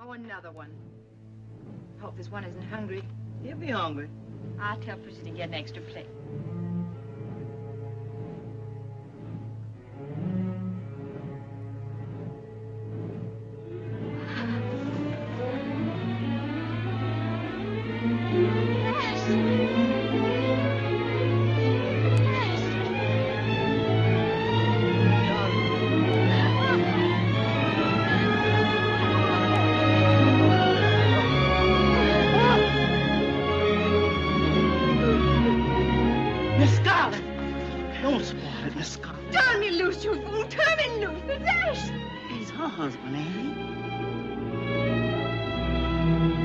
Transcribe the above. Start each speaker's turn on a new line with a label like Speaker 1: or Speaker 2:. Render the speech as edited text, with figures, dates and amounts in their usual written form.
Speaker 1: Oh, another one. Hope this one isn't hungry.
Speaker 2: He'll be hungry.
Speaker 1: I'll tell Prissy to get an extra plate.
Speaker 2: Miss Scarlet! Don't spoil it, Miss Scarlet.
Speaker 1: Turn me loose, you fool! Turn me loose! Yes!
Speaker 2: He's her husband, ain't he?